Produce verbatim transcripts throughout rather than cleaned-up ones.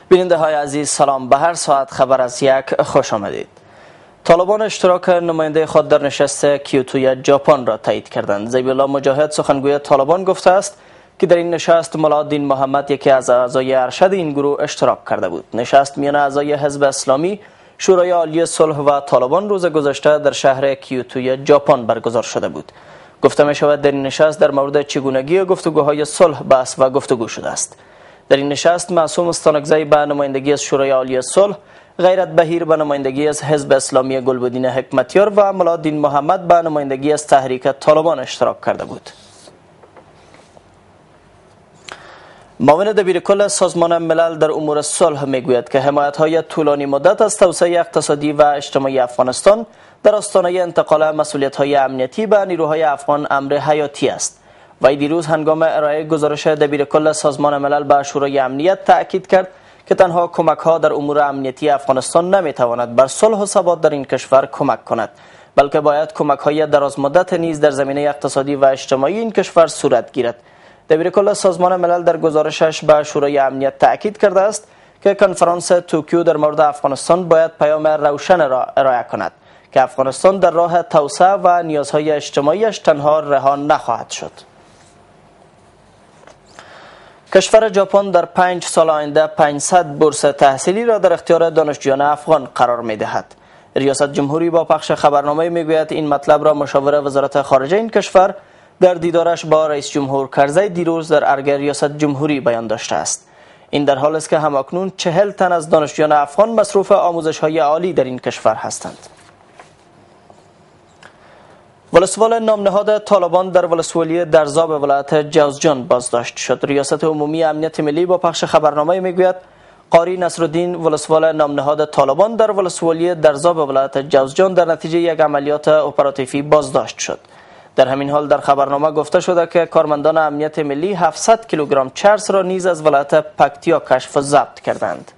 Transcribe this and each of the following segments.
بیننده های عزیز سلام، به هر ساعت خبر از یک خوش آمدید. طالبان اشتراک نماینده خود در نشست کیوتوی ژاپن را تایید کردند. ذبیح الله مجاهد سخنگوی طالبان گفته است که در این نشست ملا الدین محمد یکی از اعضای ارشد این گروه اشتراک کرده بود. نشست میان اعضای حزب اسلامی، شورای عالی صلح و طالبان روز گذشته در شهر کیوتوی ژاپن برگزار شده بود. گفته می شود در این نشست در مورد چگونگی گفتگوهای صلح بحث و گفتگو شده است. در این نشست معصوم استانکزی به نمایندگی از شورای عالی صلح، غیرت بهیر به نمایندگی از حزب اسلامی گلبدین حکمتیار و ملا الدین محمد به نمایندگی از تحریک طالبان اشتراک کرده بود. معاون دبیرکل سازمان ملل در امور صلح میگوید که حمایت‌های طولانی مدت از توسعه اقتصادی و اجتماعی افغانستان در آستانه انتقال مسئولیت‌های امنیتی به نیروهای افغان امر حیاتی است. وی دیروز هنگام ارائه گزارش دبیرکل سازمان ملل به شورای امنیت تأکید کرد که تنها کمک‌ها در امور امنیتی افغانستان نمی‌تواند بر صلح و ثبات در این کشور کمک کند، بلکه باید کمک‌های درازمدت نیز در زمینه اقتصادی و اجتماعی این کشور صورت گیرد. دبیرکل سازمان ملل در گزارشش به شورای امنیت تأکید کرده است که کنفرانس توکیو در مورد افغانستان باید پیام روشن را ارائه کند که افغانستان در راه توسعه و نیازهای اجتماعیش تنها رها نخواهد شد. کشور ژاپن در پنج سال آینده پانصد بورس تحصیلی را در اختیار دانشجویان افغان قرار می‌دهد. ریاست جمهوری با پخش خبرنامه میگوید این مطلب را مشاور وزارت خارجه این کشور در دیدارش با رئیس جمهور کرزی دیروز در ارگ ریاست جمهوری بیان داشته است. این در حالی است که هماکنون چهل تن از دانشجویان افغان مصروف آموزش‌های عالی در این کشور هستند. ولسوال نامنهاد طالبان در ولسوالی درزاب ولایت جوزجان بازداشت شد. ریاست عمومی امنیت ملی با پخش خبرنامه میگوید قاری نصرالدین ولسوال نامنهاد طالبان در ولسوالی درزاب ولایت جوزجان در نتیجه یک عملیات اپراتیفی بازداشت شد. در همین حال در خبرنامه گفته شده که کارمندان امنیت ملی هفتصد کیلوگرم چرس را نیز از ولایت پکتیا کشف و ضبط کردند.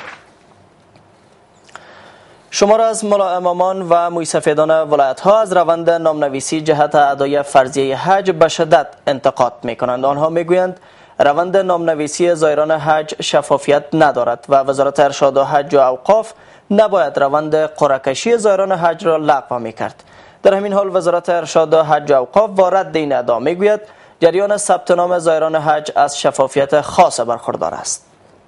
شمار از ملا امامان و موسفیدان ولایت ها از روند نامنویسی جهت ادای فرضیه حج به شدت انتقاد می کنند. آنها می گویند روند نامنویسی زائران حج شفافیت ندارد و وزارت ارشاد و حج و اوقاف نباید روند قرعه کشی زائران حج را لغو می کرد. در همین حال وزارت ارشاد و حج و اوقاف و رد این ادعا می گوید جریان ثبت نام زائران حج از شفافیت خاص برخوردار است.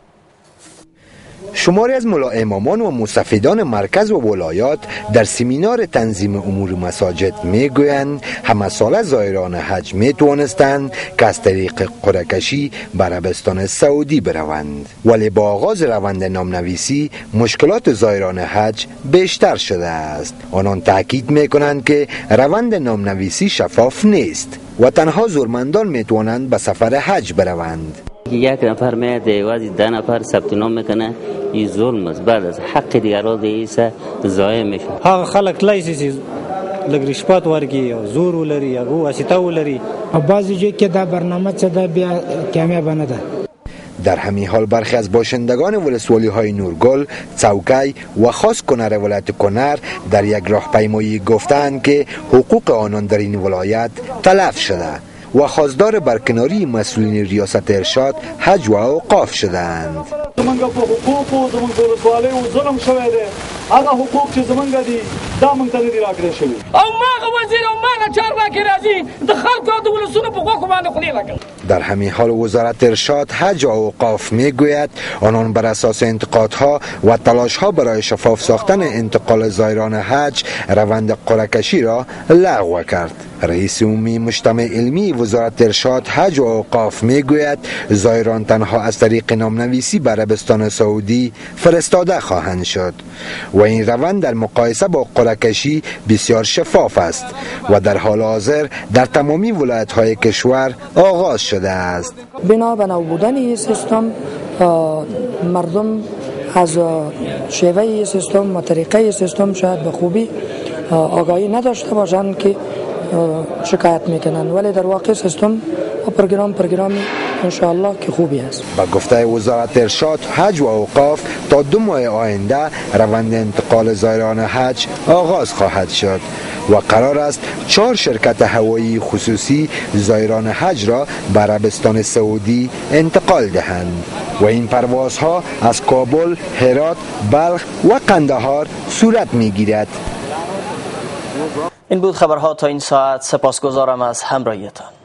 شماری از ملا امامان و مستفیدان مرکز و ولایات در سمینار تنظیم امور مساجد میگویند همه ساله زائران حج می توانستند که از طریق قرعه کشی به عربستان سعودی بروند، ولی با آغاز روند نامنویسی مشکلات زائران حج بیشتر شده است. آنان تاکید می کنند که روند نامنویسی شفاف نیست و تنها زورمندان می توانند به سفر حج بروند. یک نفر میاد وادی ده نفر ثبت نام میکنه، این ظلم است. بعد از حق دیگران دیسه ضایع میشه. هغه خلک لایسنس لګ رشوت ورګي او زور ولري هغه واسطه ولري او بعضی جای کې دا برنامه څه ده بیا کامیاب نه ده. در همین حال برخی از باشندگان ولسوالی های نورگل، چوکی و خاص کنر ولایت کنر در یک راهپیمایی گفتند که حقوق آنان در این ولایت تلف شده و خواستار برکناری مسئولین ریاست ارشاد حج و اوقاف شدند. زمونږ په حقوقو زمونږ د ولسوالیو ظلم شوی دی. هغه حقوق چې زمونږ دي دا مونږ ته نه دي راکړل شوي او ماغه وزیر او ماغه چارواکي راځي د خلکو د ولسونو په غوښو باندې خولې لګوي. در همین حال وزارت ارشاد حج و اوقاف میگوید آنان بر اساس انتقادها و تلاشها برای شفاف ساختن انتقال زائران حج روند قرعه کشی را لغو کرد. رئیس عمومی مجتمع علمی وزارت ارشاد حج و اوقاف میگوید زائران تنها از طریق نامنویسی به عربستان سعودی فرستاده خواهند شد و این روند در مقایسه با قرعه کشی بسیار شفاف است و در حال حاضر در تمامی ولایت‌های کشور آغاز شده است. بنا به نو بودن این سیستم مردم از شیوه سیستم و طریقه سیستم شاید به خوبی آگاهی نداشته باشند که شکایت میکنن، ولی در واقع سیستم و پروگرام پروگرامی انشاءالله که خوبی است. با گفته وزارت ارشاد حج و اوقاف تا دو ماه آینده روند انتقال زائران حج آغاز خواهد شد و قرار است چهار شرکت هوایی خصوصی زایران حج را به عربستان سعودی انتقال دهند و این پروازها از کابل، هرات، بلخ و قندهار صورت می‌گیرد. این بود خبرها تا این ساعت. سپاسگزارم از همراهیتان.